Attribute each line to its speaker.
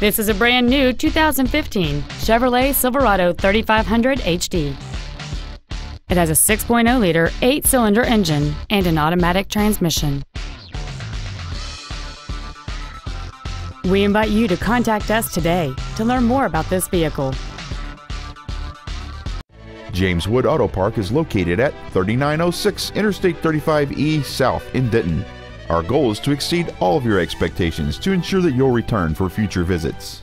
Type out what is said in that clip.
Speaker 1: This is a brand new 2015 Chevrolet Silverado 3500 HD. It has a 6.0-liter 8-cylinder engine and an automatic transmission. We invite you to contact us today to learn more about this vehicle.
Speaker 2: James Wood Auto Park is located at 3906 Interstate 35E South in Denton. Our goal is to exceed all of your expectations to ensure that you'll return for future visits.